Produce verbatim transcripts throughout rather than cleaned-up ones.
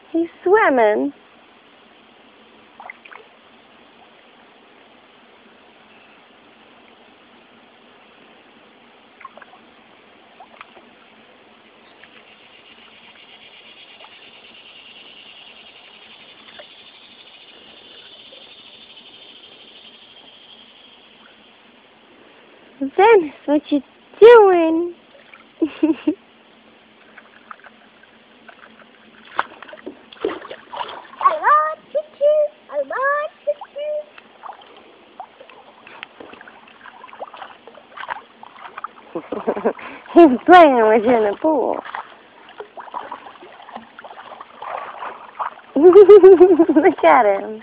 He's swimming. Venice, what you doing? I love pictures. I love pictures. He's playing with you in the pool. Look at him.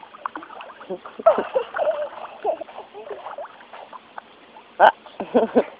Ah.